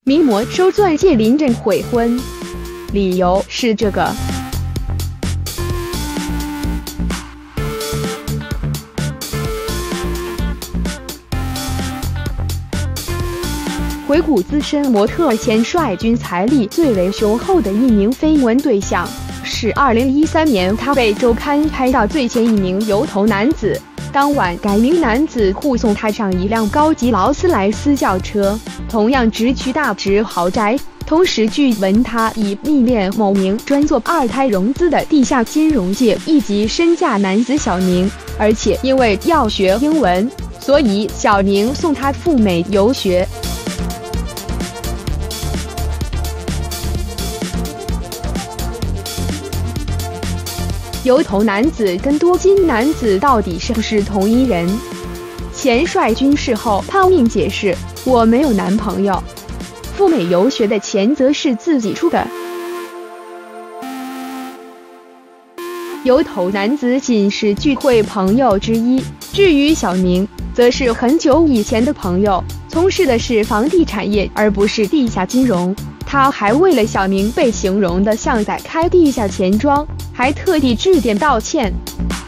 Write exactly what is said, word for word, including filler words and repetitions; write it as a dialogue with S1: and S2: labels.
S1: 名模收钻戒临阵悔婚，理由是这个。回顾资深模特前帅君财力最为雄厚的一名绯闻对象，是二零一三年他被周刊拍到最前一名油头男子。当晚，该名男子护送他上一辆高级劳斯莱斯轿车，同样直驱大直豪宅。同时，据闻他已密恋某名专做二胎融资的地下金融界一级身价男子小宁，而且因为要学英文，所以小宁送他赴美游学。油头男子跟多金男子到底是不是同一人？前帅军事后抛命解释：“我没有男朋友，赴美游学的钱则是自己出的。”油头男子仅是聚会朋友之一，至于小宁，则是很久以前的朋友，从事的是房地产业，而不是地下金融。他还为了小宁被形容的像在开地下钱庄，还特地致电道歉。